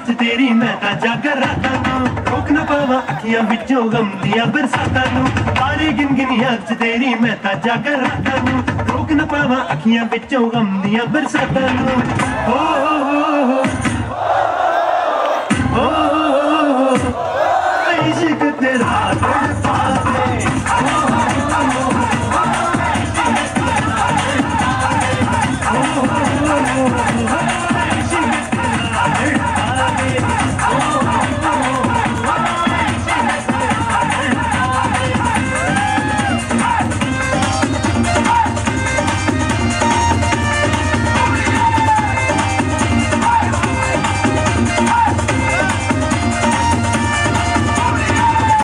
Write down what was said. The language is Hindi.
च तेरी मैं तां जागर रातां नूं रोक ना पावां अखियां विचों गम दियां बरसातां नूं तारे गिन गिन याद च तेरी मैं तां जागर रातां नूं रोक ना पावां अखियां विचों गम दियां बरसातां नूं हो